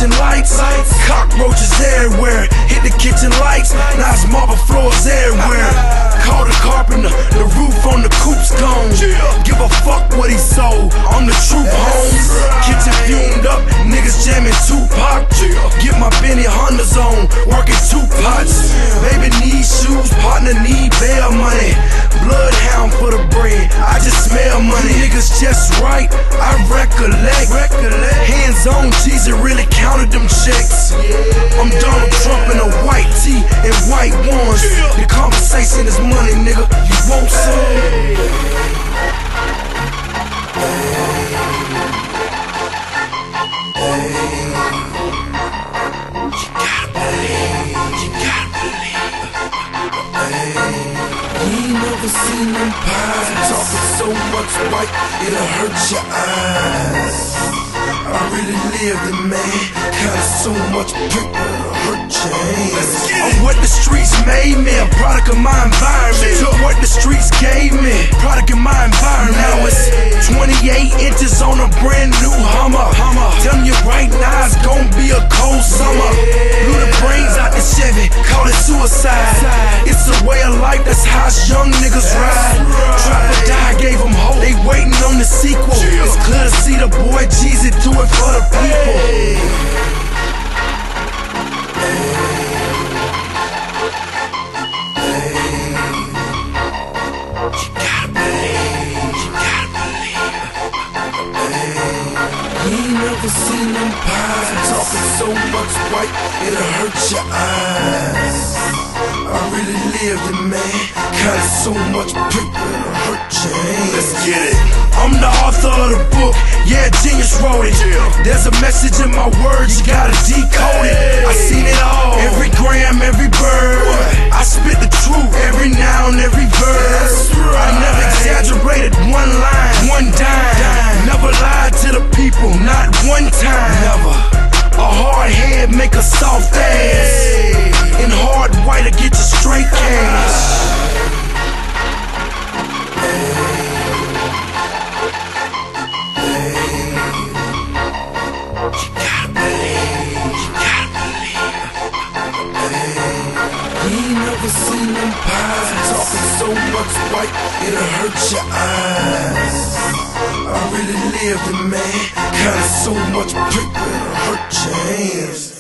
kitchen lights. Cockroaches everywhere, hit the kitchen lights. Now it's marble floors everywhere. Call the carpenter, the roof on the coop's gone. Give a fuck what he sold, I'm the truth, homes. Kitchen fumed up, niggas jamming Tupac. Get my Benny Hondas on, working 2 pots. Baby need shoes, partner need bail money. Bloodhound for the bread, I just smell money. Niggas just right, I recollect. Hands on cheese, and really counted them checks. I'm Donald Trump in a white tee and white ones. The conversation is money, nigga, you want some? You ain't never seen them pies. Talking so much white, it'll hurt your eyes. I really lived it, man. Kinda so much paper, it'll hurt your hands. I'm what the streets made me, a product of my environment. Took what the streets gave me, product of my environment. Now it's 28 inches on a brand new Hummer. Telling you right now, it's gonna be a cold summer. Blew the brains out the Chevy, call it suicide. It's a way of life, that's how young niggas ride. Trap or die, gave them hope, they waiting on the sequel. It's clear to see the boy Jeezy do it for the people. You ain't never seen them pies. Talking so much white, it'll hurt your eyes. I really lived it, man. Kinda so much paper, it'll hurt your hands. Let's get it. I'm the author of the book, yeah, genius wrote it. There's a message in my words, you gotta decode it. I seen it all, every gram, every bird. I spit the truth, every noun, every verb. I never exaggerated one line, one dime. Never lied to the people, not one time. Never. A hard head make a soft ass, and hard white to get you straight cash. You ain't never seen them pies. Talking so much white, it'll hurt your eyes. I really lived it, man. Kinda so much paper, it'll hurt your hands.